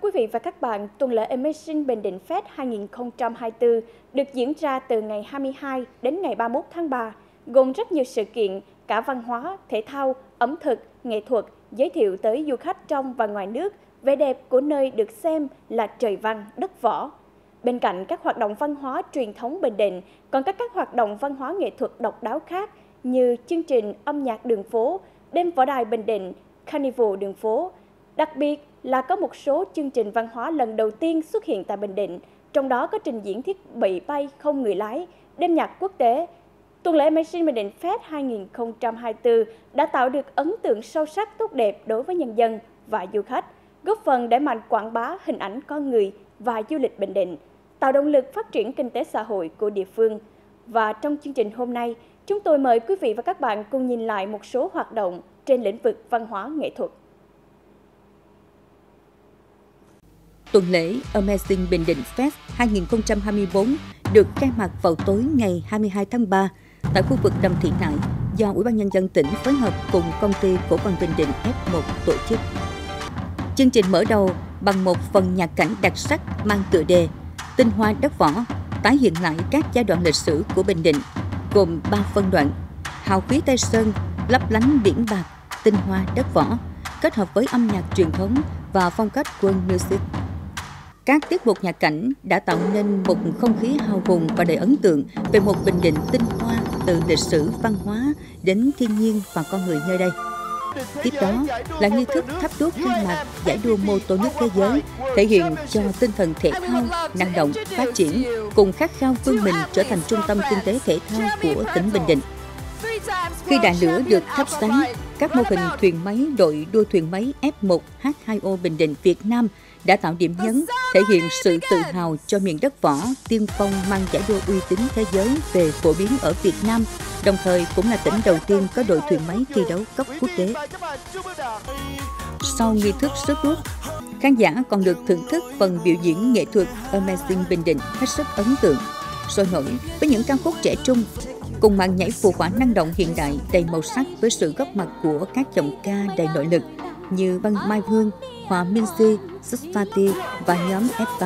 quý vị và các bạn, tuần lễ Amazing Bình Định Fest 2024 được diễn ra từ ngày 22 đến ngày 31 tháng 3, gồm rất nhiều sự kiện, cả văn hóa, thể thao, ẩm thực, nghệ thuật, giới thiệu tới du khách trong và ngoài nước vẻ đẹp của nơi được xem là trời văn, đất võ. Bên cạnh các hoạt động văn hóa truyền thống Bình Định, còn có các hoạt động văn hóa nghệ thuật độc đáo khác như chương trình âm nhạc đường phố, đêm võ đài Bình Định, Carnival đường phố. Đặc biệt là có một số chương trình văn hóa lần đầu tiên xuất hiện tại Bình Định, trong đó có trình diễn thiết bị bay không người lái, đêm nhạc quốc tế. Tuần lễ Amazing Bình Định Fest 2024 đã tạo được ấn tượng sâu sắc tốt đẹp đối với nhân dân và du khách, góp phần đẩy mạnh quảng bá hình ảnh con người và du lịch Bình Định, tạo động lực phát triển kinh tế xã hội của địa phương. Và trong chương trình hôm nay, chúng tôi mời quý vị và các bạn cùng nhìn lại một số hoạt động trên lĩnh vực văn hóa nghệ thuật. Tuần lễ Amazing Bình Định Fest 2024 được khai mạc vào tối ngày 22 tháng 3 tại khu vực Đầm Thị Nại do Ủy ban Nhân dân tỉnh phối hợp cùng công ty cổ phần Bình Định F1 tổ chức. Chương trình mở đầu bằng một phần nhạc cảnh đặc sắc mang tựa đề Tinh hoa đất võ, tái hiện lại các giai đoạn lịch sử của Bình Định, gồm 3 phân đoạn: hào khí Tây Sơn, lấp lánh biển bạc, tinh hoa đất võ, kết hợp với âm nhạc truyền thống và phong cách world music. Các tiết mục nhạc cảnh đã tạo nên một không khí hào hùng và đầy ấn tượng về một Bình Định tinh hoa từ lịch sử, văn hóa đến thiên nhiên và con người nơi đây. Tiếp đó là nghi thức thắp đuốc khai mạc giải đua mô tô nước thế giới, thể hiện cho tinh thần thể thao, năng động, phát triển, cùng khát khao vươn mình trở thành trung tâm kinh tế thể thao của tỉnh Bình Định. Khi đạn lửa được thắp sáng, các mô hình thuyền máy đội đua thuyền máy F1 H2O Bình Định Việt Nam đã tạo điểm nhấn, thể hiện sự tự hào cho miền đất võ tiên phong mang giải đua uy tín thế giới về phổ biến ở Việt Nam, đồng thời cũng là tỉnh đầu tiên có đội thuyền máy thi đấu cấp quốc tế. Sau nghi thức rước đuốc, khán giả còn được thưởng thức phần biểu diễn nghệ thuật Amazing Bình Định hết sức ấn tượng, sôi nổi với những ca khúc trẻ trung, cùng màn nhảy phù khoa năng động hiện đại đầy màu sắc với sự góp mặt của các giọng ca đầy nội lực như Văn Mai Vương, Hòa Minzy, Susfati và nhóm F3.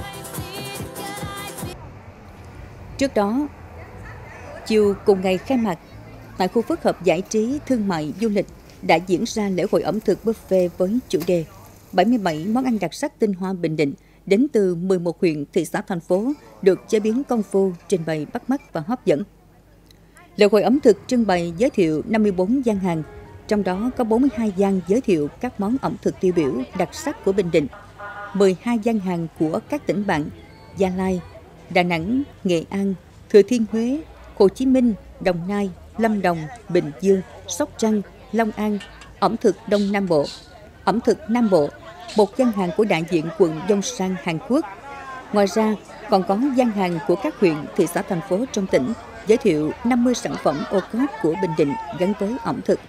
Trước đó, chiều cùng ngày khai mạc, tại khu phức hợp giải trí, thương mại, du lịch đã diễn ra lễ hội ẩm thực buffet với chủ đề 77 món ăn đặc sắc tinh hoa Bình Định đến từ 11 huyện, thị xã, thành phố được chế biến công phu, trình bày bắt mắt và hấp dẫn. Lễ hội ẩm thực trưng bày giới thiệu 54 gian hàng, trong đó có 42 gian giới thiệu các món ẩm thực tiêu biểu đặc sắc của Bình Định, 12 gian hàng của các tỉnh bạn Gia Lai, Đà Nẵng, Nghệ An, Thừa Thiên Huế, Hồ Chí Minh, Đồng Nai, Lâm Đồng, Bình Dương, Sóc Trăng, Long An, ẩm thực Đông Nam Bộ, ẩm thực Nam Bộ, một gian hàng của đại diện quận Dongsan, Hàn Quốc. Ngoài ra, còn có gian hàng của các huyện, thị xã, thành phố trong tỉnh, giới thiệu 50 sản phẩm ô cốp của Bình Định gắn với ẩm thực.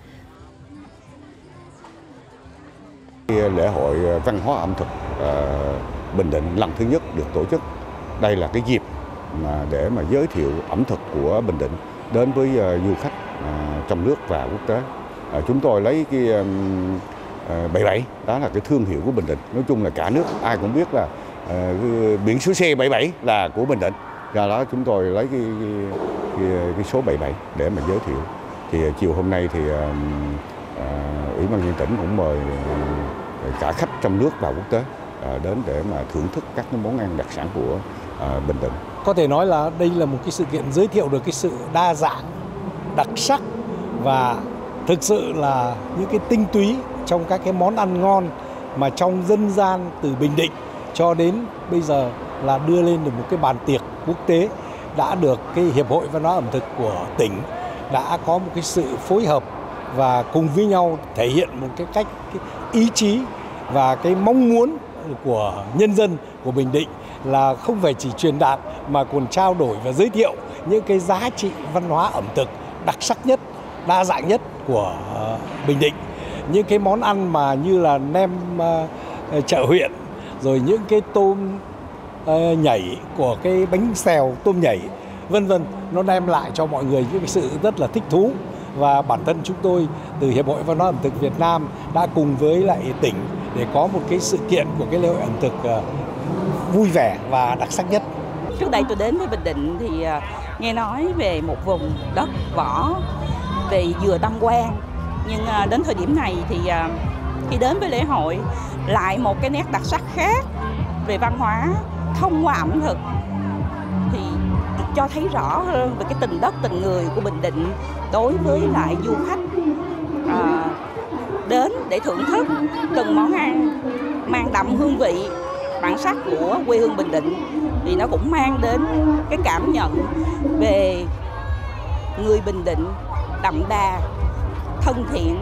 Lễ hội văn hóa ẩm thực Bình Định lần thứ nhất được tổ chức. Đây là cái dịp để mà giới thiệu ẩm thực của Bình Định đến với du khách trong nước và quốc tế. Chúng tôi lấy cái 77, đó là cái thương hiệu của Bình Định. Nói chung là cả nước ai cũng biết là biển số xe 77 là của Bình Định. Do đó chúng tôi lấy cái số 77 để mà giới thiệu. Thì chiều hôm nay thì Ủy ban nhân tỉnh cũng mời cả khách trong nước và quốc tế đến để mà thưởng thức các cái món ăn đặc sản của Bình Định. Có thể nói là đây là một cái sự kiện giới thiệu được cái sự đa dạng, đặc sắc và thực sự là những cái tinh túy trong các cái món ăn ngon mà trong dân gian từ Bình Định cho đến bây giờ là đưa lên được một cái bàn tiệc quốc tế, đã được cái Hiệp hội Văn hóa ẩm thực của tỉnh đã có một cái sự phối hợp và cùng với nhau thể hiện một cái cách cái ý chí và cái mong muốn của nhân dân của Bình Định là không phải chỉ truyền đạt mà còn trao đổi và giới thiệu những cái giá trị văn hóa ẩm thực đặc sắc nhất, đa dạng nhất của Bình Định. Những cái món ăn mà như là nem chợ huyện, rồi những cái tôm nhảy của cái bánh xèo tôm nhảy, vân vân, nó đem lại cho mọi người những cái sự rất là thích thú. Và bản thân chúng tôi từ Hiệp hội Văn hóa ẩm thực Việt Nam đã cùng với lại tỉnh để có một cái sự kiện của cái lễ hội ẩm thực vui vẻ và đặc sắc nhất. Trước đây tôi đến với Bình Định thì nghe nói về một vùng đất võ, về dừa Tam Quan, nhưng đến thời điểm này thì khi đến với lễ hội lại một cái nét đặc sắc khác về văn hóa thông qua ẩm thực thì cho thấy rõ hơn về cái tình đất tình người của Bình Định đối với lại du khách đến để thưởng thức từng món ăn mang đậm hương vị bản sắc của quê hương Bình Định, thì nó cũng mang đến cái cảm nhận về người Bình Định đậm đà, thân thiện.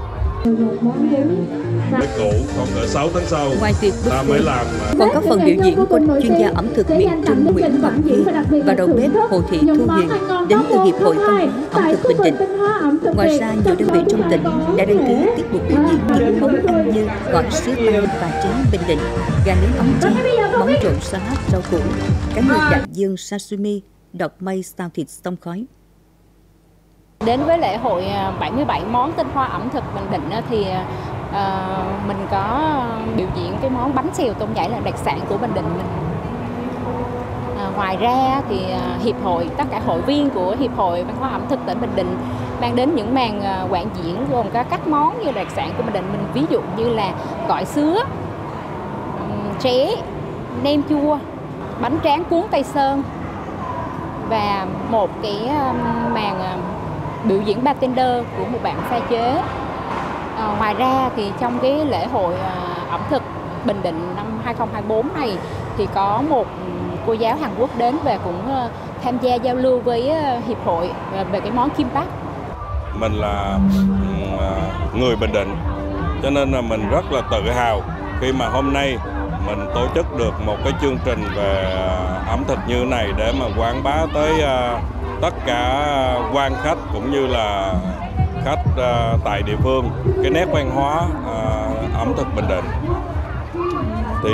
Với cũ còn cỡ 6 tháng sau Ngoài việc ta mới làm còn có phần biểu diễn của chuyên gia ẩm thực miền Trung Nguyễn Ngọc Duy và đầu bếp Hồ Thị Thu Huyền đến từ Hiệp hội Văn hóa ẩm thực Bình Định. Ngoài ra, nhiều đơn vị trong tỉnh đã đăng ký tiết mục biểu diễn những món ăn như gỏi sứa tây và trứng Bình Định, gà nướng ống tre, món trộn salad rau củ, cá ngừ đại dương sashimi, đọt mây xào thịt xông khói. Đến với lễ hội 77 món tinh hoa ẩm thực Bình Định thì mình có biểu diễn cái món bánh xèo tôm nhảy là đặc sản của Bình Định mình. Ngoài ra thì tất cả hội viên của Hiệp hội Văn hóa ẩm thực tỉnh Bình Định mang đến những màn quảng diễn gồm các món như đặc sản của Bình Định mình, ví dụ như là gỏi sứa, tré, nem chua, bánh tráng cuốn Tây Sơn và một cái màn biểu diễn bartender của một bạn pha chế. Ngoài ra thì trong cái lễ hội ẩm thực Bình Định năm 2024 này thì có một cô giáo Hàn Quốc đến và cũng tham gia giao lưu với hiệp hội về cái món kimbap. Mình là người Bình Định, cho nên là mình rất là tự hào khi mà hôm nay mình tổ chức được một cái chương trình về ẩm thực như này để mà quảng bá tới tất cả quan khách cũng như là khách tại địa phương cái nét văn hóa ẩm thực Bình Định. Thì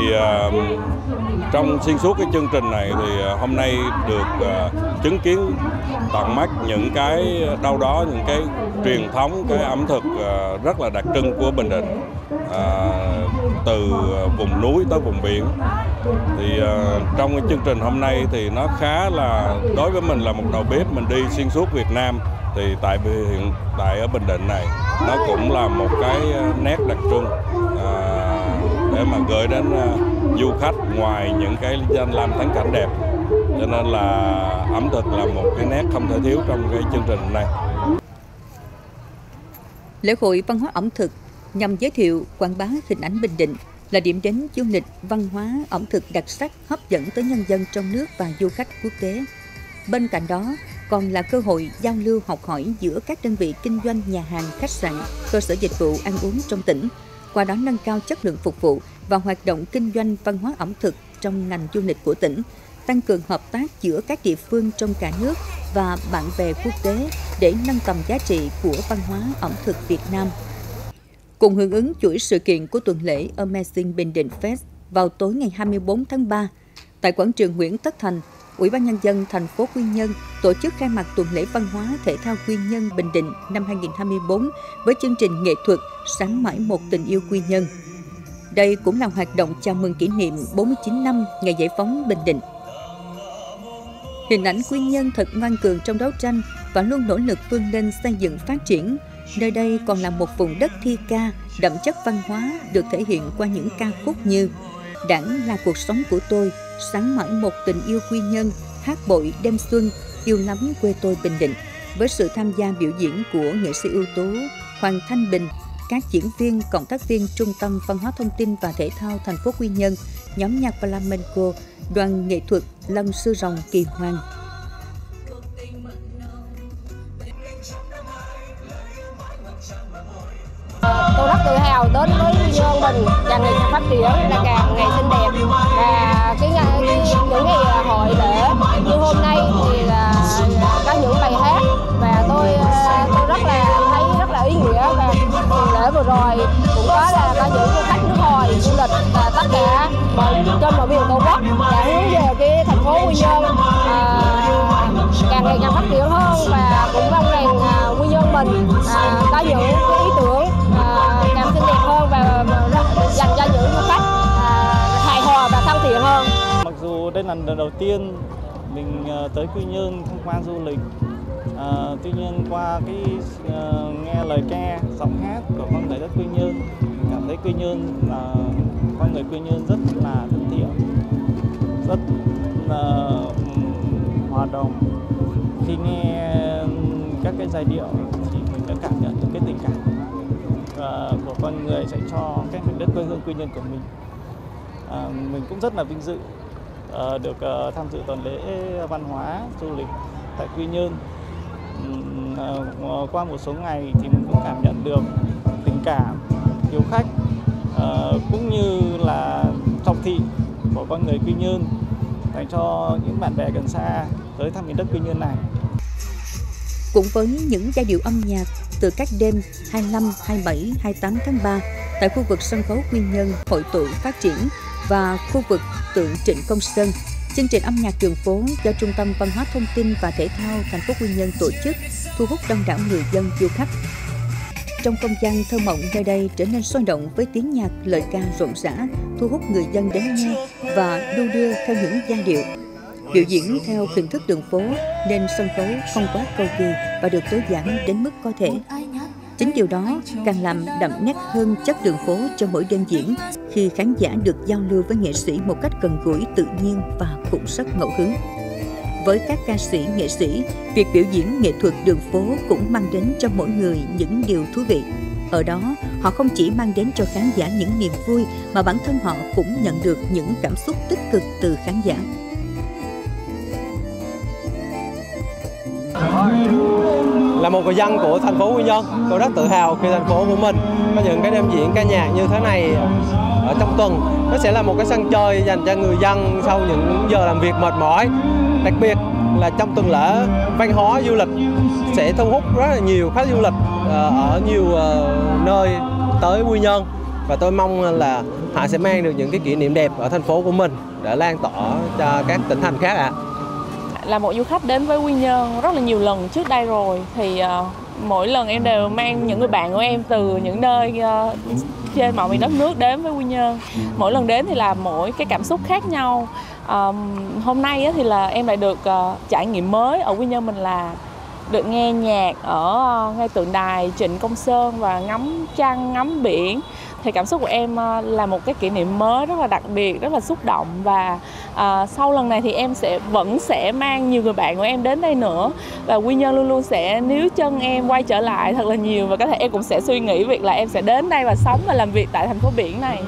trong xuyên suốt cái chương trình này thì hôm nay được chứng kiến tận mắt những cái đâu đó những cái truyền thống, cái ẩm thực rất là đặc trưng của Bình Định, từ vùng núi tới vùng biển. Thì trong cái chương trình hôm nay thì nó khá là, đối với mình là một đầu bếp mình đi xuyên suốt Việt Nam thì hiện tại ở Bình Định này nó cũng là một cái nét đặc trưng để mà gửi đến du khách ngoài những cái danh lam thắng cảnh đẹp, cho nên là ẩm thực là một cái nét không thể thiếu trong cái chương trình này. Lễ hội văn hóa ẩm thực nhằm giới thiệu quảng bá hình ảnh Bình Định là điểm đến du lịch văn hóa ẩm thực đặc sắc hấp dẫn tới nhân dân trong nước và du khách quốc tế. Bên cạnh đó còn là cơ hội giao lưu học hỏi giữa các đơn vị kinh doanh nhà hàng, khách sạn, cơ sở dịch vụ ăn uống trong tỉnh, qua đó nâng cao chất lượng phục vụ và hoạt động kinh doanh văn hóa ẩm thực trong ngành du lịch của tỉnh, tăng cường hợp tác giữa các địa phương trong cả nước và bạn bè quốc tế để nâng tầm giá trị của văn hóa ẩm thực Việt Nam. Cùng hưởng ứng chuỗi sự kiện của tuần lễ Amazing Bình Định Fest vào tối ngày 24 tháng 3, tại quảng trường Nguyễn Tất Thành, Ủy ban Nhân dân thành phố Quy Nhơn tổ chức khai mạc tuần lễ văn hóa thể thao Quy Nhơn Bình Định năm 2024 với chương trình nghệ thuật Sáng mãi một tình yêu Quy Nhơn. Đây cũng là hoạt động chào mừng kỷ niệm 49 năm ngày giải phóng Bình Định. Hình ảnh Quy Nhơn thật ngoan cường trong đấu tranh và luôn nỗ lực vươn lên xây dựng phát triển. Nơi đây còn là một vùng đất thi ca, đậm chất văn hóa được thể hiện qua những ca khúc như Đảng là cuộc sống của tôi, Sáng mãi một tình yêu Quy Nhơn, Hát bội đêm xuân, Yêu lắm quê tôi Bình Định, với sự tham gia biểu diễn của nghệ sĩ ưu tú Hoàng Thanh Bình, các diễn viên, cộng tác viên Trung tâm Văn hóa Thông tin và Thể thao thành phố Quy Nhơn, nhóm nhạc Flamenco, đoàn nghệ thuật Lân Sư Rồng Kỳ Hoàng. Tôi rất tự hào đến với Quy Nhơn mình, càng ngày càng phát triển, là càng ngày xinh đẹp. Và những ngày hội lễ như hôm nay thì là có những bài hát và tôi thấy rất là ý nghĩa. Và lễ vừa rồi cũng có những du khách nước ngoài du lịch và tất cả trên mọi miền tổ quốc đã hướng về cái thành phố Quy Nhơn càng ngày càng phát triển hơn, và cũng mong rằng Quy Nhơn mình có những cái ý tưởng càng xinh đẹp hơn và dành đây là lần đầu tiên mình tới Quy Nhơn tham quan du lịch. Tuy nhiên qua nghe lời ca, giọng hát của con người đất Quy Nhơn, mình cảm thấy Quy Nhơn là con người Quy Nhơn rất là thân thiện, rất hòa đồng. Khi nghe các cái giai điệu thì mình đã cảm nhận được cái tình cảm của con người dành cho cái mảnh đất quê hương Quy Nhơn của mình. Mình cũng rất là vinh dự được tham dự tuần lễ văn hóa du lịch tại Quy Nhơn. Qua một số ngày thì mình cũng cảm nhận được tình cảm hiếu khách cũng như là trọng thị của con người Quy Nhơn dành cho những bạn bè gần xa tới thăm miền đất Quy Nhơn này. Cũng với những giai điệu âm nhạc từ các đêm 25, 27, 28 tháng 3 tại khu vực sân khấu Quy Nhơn hội tụ phát triển và khu vực tượng Trịnh Công Sơn, chương trình âm nhạc đường phố do Trung tâm Văn hóa Thông tin và Thể thao thành phố Quy Nhơn tổ chức thu hút đông đảo người dân du khách. Trong không gian thơ mộng nơi đây trở nên sôi động với tiếng nhạc, lời ca rộn rã, thu hút người dân đến nghe và đu đưa theo những giai điệu. Biểu diễn theo hình thức đường phố nên sân khấu không quá cầu kỳ và được tối giản đến mức có thể. Chính điều đó càng làm đậm nét hơn chất đường phố cho mỗi đêm diễn khi khán giả được giao lưu với nghệ sĩ một cách gần gũi, tự nhiên và cũng rất ngẫu hứng. Với các ca sĩ, nghệ sĩ, việc biểu diễn nghệ thuật đường phố cũng mang đến cho mỗi người những điều thú vị. Ở đó, họ không chỉ mang đến cho khán giả những niềm vui mà bản thân họ cũng nhận được những cảm xúc tích cực từ khán giả. Là một người dân của thành phố Quy Nhơn, tôi rất tự hào khi thành phố của mình có những cái đêm diễn ca nhạc như thế này ở trong tuần. Nó sẽ là một cái sân chơi dành cho người dân sau những giờ làm việc mệt mỏi. Đặc biệt là trong tuần lễ văn hóa du lịch sẽ thu hút rất là nhiều khách du lịch ở nhiều nơi tới Quy Nhơn. Và tôi mong là họ sẽ mang được những cái kỷ niệm đẹp ở thành phố của mình để lan tỏa cho các tỉnh thành khác ạ. Là một du khách đến với Quy Nhơn rất là nhiều lần trước đây rồi, thì mỗi lần em đều mang những người bạn của em từ những nơi trên mọi miền đất nước đến với Quy Nhơn. Mỗi lần đến thì là mỗi cái cảm xúc khác nhau. Hôm nay thì là em lại được trải nghiệm mới ở Quy Nhơn mình, là được nghe nhạc ở ngay tượng đài Trịnh Công Sơn và ngắm trăng, ngắm biển. Thì cảm xúc của em là một cái kỷ niệm mới rất là đặc biệt, rất là xúc động. Và sau lần này thì em vẫn sẽ mang nhiều người bạn của em đến đây nữa. Và Quy Nhơn luôn luôn sẽ níu chân em quay trở lại thật là nhiều. Và có thể em cũng sẽ suy nghĩ việc là em sẽ đến đây và sống và làm việc tại thành phố biển này.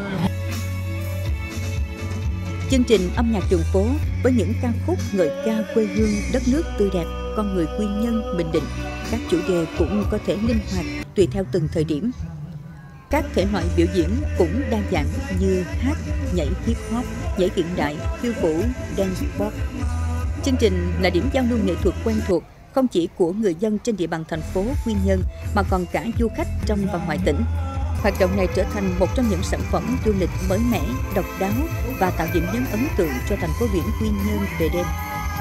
Chương trình âm nhạc đường phố với những ca khúc ngợi ca quê hương, đất nước tươi đẹp, con người Quy Nhơn, Bình Định. Các chủ đề cũng có thể linh hoạt tùy theo từng thời điểm. Các thể loại biểu diễn cũng đa dạng như hát, nhảy hip hop, nhảy hiện đại, khiêu vũ, dance pop. Chương trình là điểm giao lưu nghệ thuật quen thuộc không chỉ của người dân trên địa bàn thành phố Quy Nhơn mà còn cả du khách trong và ngoài tỉnh. Hoạt động này trở thành một trong những sản phẩm du lịch mới mẻ, độc đáo và tạo điểm nhấn ấn tượng cho thành phố biển Quy Nhơn về đêm.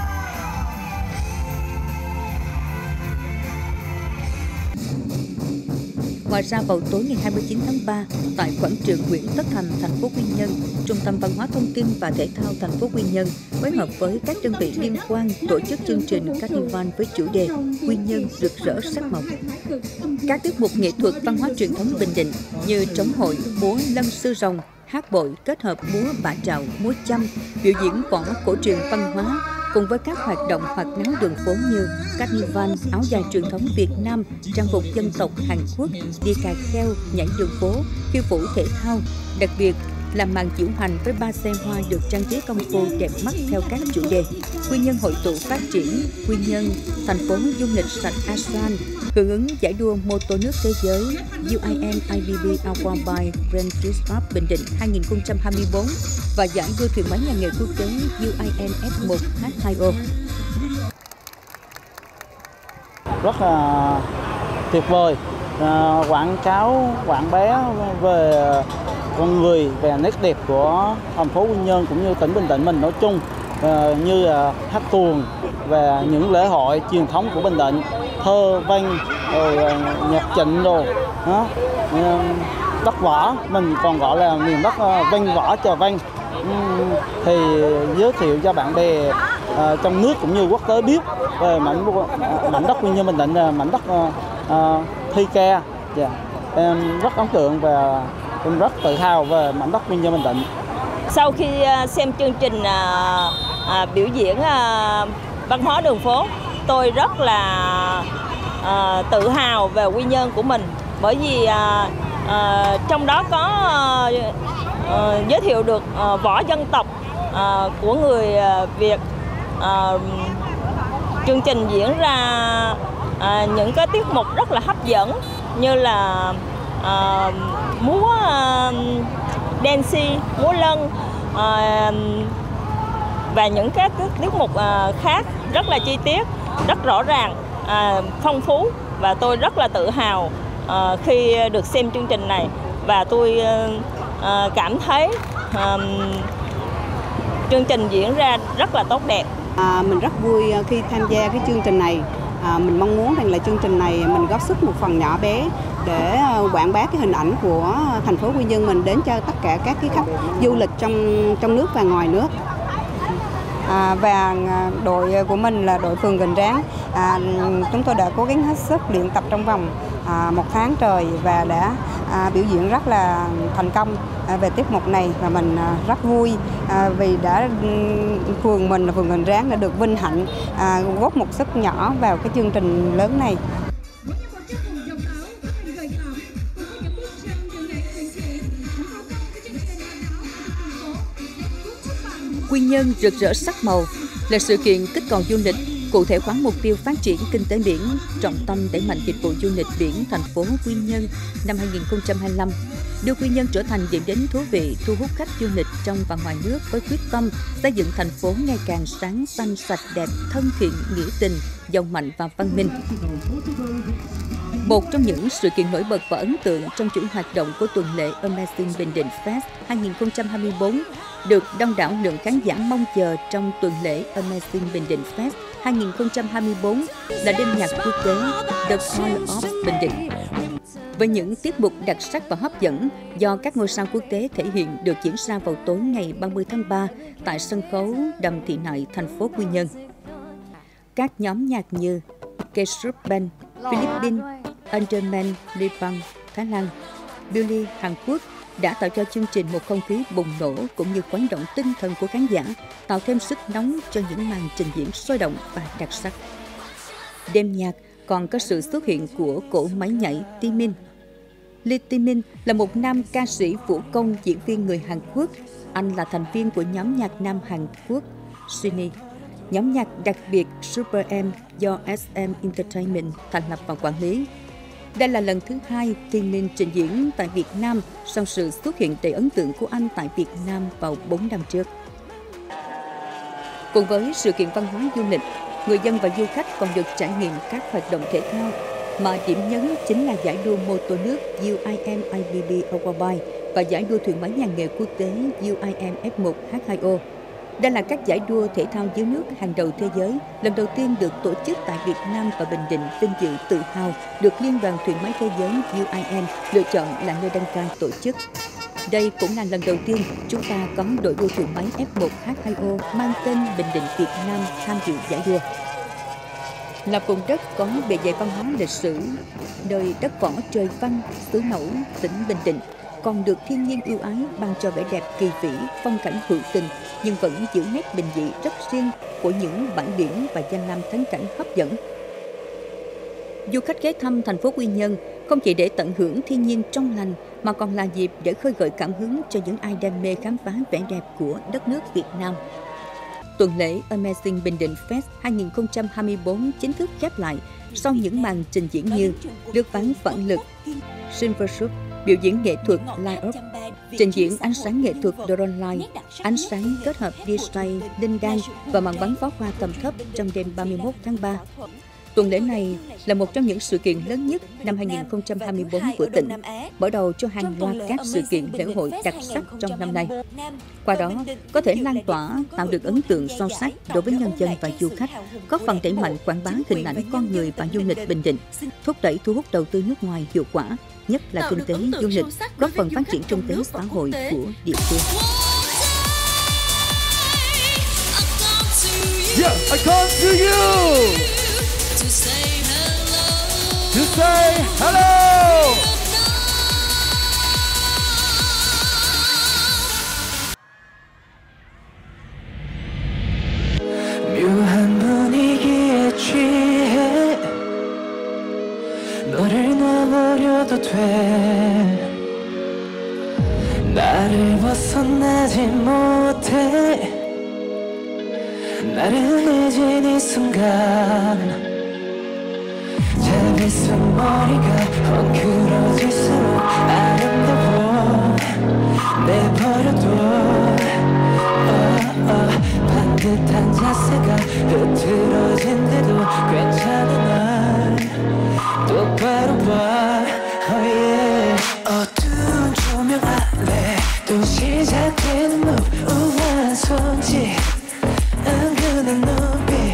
Ngoài ra, vào tối ngày 29 tháng 3, tại quảng trường Nguyễn Tất Thành, thành phố Quy Nhơn, Trung tâm Văn hóa Thông tin và Thể thao thành phố Quy Nhơn phối hợp với các đơn vị liên quan tổ chức chương trình Carnival với chủ đề Quy Nhơn rực rỡ sắc màu. Các tiết mục nghệ thuật văn hóa truyền thống Bình Định như trống hội, múa lân sư rồng, hát bội kết hợp múa bả trạo, múa chăm, biểu diễn võ cổ truyền văn hóa, cùng với các hoạt động hoạt náo đường phố như Carnival, áo dài truyền thống Việt Nam, trang phục dân tộc Hàn Quốc, đi cà kheo, nhảy đường phố, khiêu vũ thể thao. Đặc biệt là màn diễu hành với 3 xe hoa được trang trí công phu đẹp mắt theo các chủ đề Quy Nhơn hội tụ phát triển, Quy Nhơn thành phố du lịch sạch ASEAN, hưởng ứng giải đua mô tô nước thế giới UIN IBB Award by Grand Prix of Bình Định 2024 và giải đua thuyền máy nhà nghề quốc tế UIN F1 H2O. Rất là tuyệt vời, quảng cáo, quảng bá về con người, về nét đẹp của thành phố Quy Nhơn cũng như tỉnh Bình Định mình nói chung, như hát tuồng và những lễ hội truyền thống của Bình Định, thơ văn, rồi nhạc Trịnh đồ, đất võ, mình còn gọi là miền đất văn võ trà văn, thì giới thiệu cho bạn bè trong nước cũng như quốc tế biết về mảnh đất Quy Nhơn Bình Định, mảnh đất thi ca. Em rất ấn tượng và em rất tự hào về mảnh đất Quy Nhơn Bình Định. Sau khi xem chương trình biểu diễn văn hóa đường phố, tôi rất là tự hào về Quy Nhơn của mình, bởi vì trong đó có giới thiệu được võ dân tộc của người Việt. Chương trình diễn ra những cái tiết mục rất là hấp dẫn như là múa dancing, múa lân và những cái tiết mục khác rất là chi tiết, rất rõ ràng, phong phú, và tôi rất là tự hào khi được xem chương trình này, và tôi cảm thấy chương trình diễn ra rất là tốt đẹp. Mình rất vui khi tham gia cái chương trình này. Mình mong muốn rằng là chương trình này mình góp sức một phần nhỏ bé để quảng bá cái hình ảnh của thành phố Quy Nhơn mình đến cho tất cả các cái khách du lịch trong nước và ngoài nước. Và đội của mình là đội phường Gành Ráng. Chúng tôi đã cố gắng hết sức luyện tập trong vòng 1 tháng trời và đã biểu diễn rất là thành công về tiết mục này, và mình rất vui vì phường mình là phường Gành Ráng đã được vinh hạnh góp một sức nhỏ vào cái chương trình lớn này. Quy Nhơn rực rỡ sắc màu là sự kiện kích cầu du lịch, cụ thể hóa mục tiêu phát triển kinh tế biển, trọng tâm đẩy mạnh dịch vụ du lịch biển thành phố Quy Nhơn năm 2025, đưa Quy Nhơn trở thành điểm đến thú vị, thu hút khách du lịch trong và ngoài nước với quyết tâm xây dựng thành phố ngày càng sáng, xanh, sạch, đẹp, thân thiện, nghĩa tình, giàu mạnh và văn minh. Một trong những sự kiện nổi bật và ấn tượng trong chuỗi hoạt động của tuần lễ Amazing Bình Định Fest 2024 được đông đảo lượng khán giả mong chờ trong tuần lễ Amazing Bình Định Fest 2024 là đêm nhạc quốc tế The Call of Bình Định. Với những tiết mục đặc sắc và hấp dẫn do các ngôi sao quốc tế thể hiện được diễn ra vào tối ngày 30 tháng 3 tại sân khấu Đầm Thị Nại, thành phố Quy Nhơn. Các nhóm nhạc như K-Sub Band, Philippines, Underman, Nepal, Thái Lan, Billy, Hàn Quốc đã tạo cho chương trình một không khí bùng nổ cũng như khuấy động tinh thần của khán giả, tạo thêm sức nóng cho những màn trình diễn sôi động và đặc sắc. Đêm nhạc còn có sự xuất hiện của cỗ máy nhảy Taemin. Lee Taemin là một nam ca sĩ vũ công diễn viên người Hàn Quốc. Anh là thành viên của nhóm nhạc nam Hàn Quốc Shinee, nhóm nhạc đặc biệt Super M do SM Entertainment thành lập và quản lý. Đây là lần thứ 2 Taemin trình diễn tại Việt Nam sau sự xuất hiện đầy ấn tượng của anh tại Việt Nam vào 4 năm trước. Cùng với sự kiện văn hóa du lịch, người dân và du khách còn được trải nghiệm các hoạt động thể thao, mà điểm nhấn chính là giải đua mô tô nước UIM IBB Aquabike và giải đua thuyền máy nhà nghề quốc tế UIM F1 H2O. Đây là các giải đua thể thao dưới nước hàng đầu thế giới, lần đầu tiên được tổ chức tại Việt Nam và Bình Định vinh dự tự hào được Liên đoàn Thuyền máy Thế giới UIM lựa chọn là nơi đăng cai tổ chức. Đây cũng là lần đầu tiên chúng ta có đội đua thuyền máy F1 H2O mang tên Bình Định Việt Nam tham dự giải đua. Là vùng đất có bề dày văn hóa lịch sử, nơi đất võ trời văn, xứ Nẫu, tỉnh Bình Định, còn được thiên nhiên ưu ái ban cho vẻ đẹp kỳ vĩ, phong cảnh hữu tình, nhưng vẫn giữ nét bình dị rất riêng của những bãi biển và danh lam thắng cảnh hấp dẫn. Du khách ghé thăm thành phố Quy Nhơn không chỉ để tận hưởng thiên nhiên trong lành, mà còn là dịp để khơi gợi cảm hứng cho những ai đam mê khám phá vẻ đẹp của đất nước Việt Nam. Tuần lễ Amazing Bình Định Fest 2024 chính thức khép lại sau những màn trình diễn như lướt ván phản lực, Silver Surf, biểu diễn nghệ thuật Light Up, trình diễn ánh sáng nghệ thuật Drone Light, ánh sáng kết hợp DJ Linh Đan và màn bắn pháo hoa tầm thấp trong đêm 31 tháng 3. Tuần lễ này là một trong những sự kiện lớn nhất năm 2024 của tỉnh, mở đầu cho hàng loạt các sự kiện lễ hội đặc sắc trong năm nay. Qua đó, có thể lan tỏa, tạo được ấn tượng sâu sắc đối với nhân dân và du khách, góp phần đẩy mạnh quảng bá hình ảnh con người và du lịch Bình Định, thúc đẩy thu hút đầu tư nước ngoài hiệu quả, nhất là kinh tế du lịch, góp phần phát triển kinh tế xã hội của địa phương. Yeah, I come to you to say hello. 묘한 분위기에 취해 너를 놔버려도 돼. 나를 벗어나지 못해. 나른해진 이 순간 자비스런 머리가 헝클어질수록 아름다워. 내버려둬. 반듯한 자세가 흐트러진데도 괜찮은 날 똑바로 봐. Oh yeah. 어두운 조명 아래 또 시작되는 무우한 손짓. 은근한 눈빛.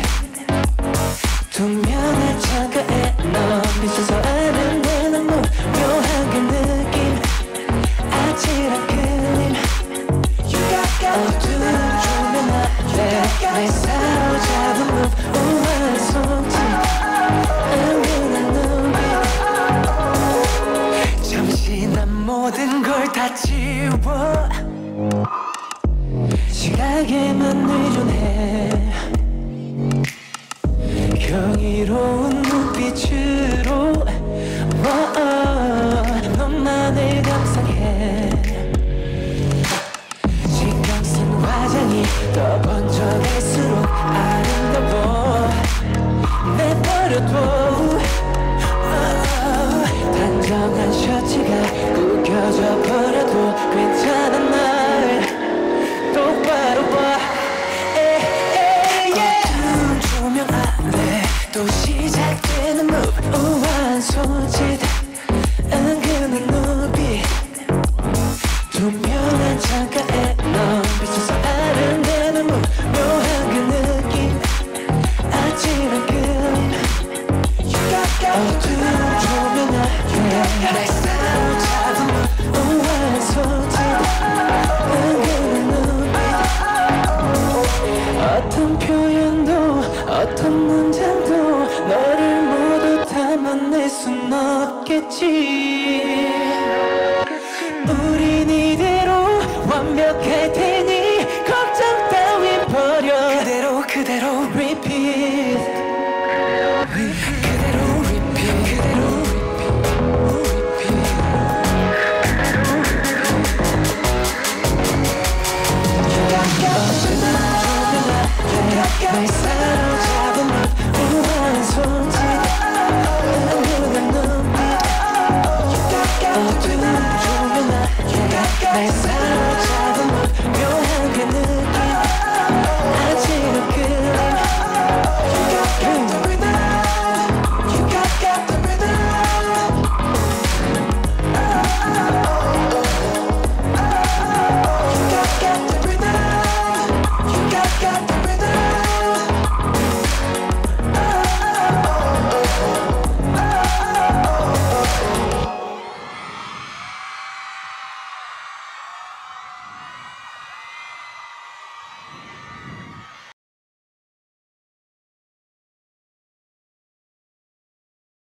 투명한 창가에 넌 비춰서 아른대는 묘한 그 느낌. 아찔한 그림. 어두운 조명 아래 내 사로잡은 무우한 손짓. 은근한 눈빛. 잠시 난 모든 걸 다 지워. 시각에만 의존해. 경이로운 눈빛으로 너만을 감상해. 신경 쓴 화장이 더 번져갈수록 아름다워. 내버려둬. 단정한 셔츠가 구겨져 버려도 괜찮은 날 똑바로 봐. 어두운 조명 아래 또 시작되는 무우한 손짓. 은근한 눈빛. 투명한 창가에 넌 비춰서 아른대는 묘한 그 느낌. 아찔한 그림. 어두운 조명 아래 날 사로잡은 무우한 손짓. 은근한 눈빛. 어떤 표현도 어떤 문장도 너를 모두 담아낼 순 없겠지. 우린 이대로 완벽할 테니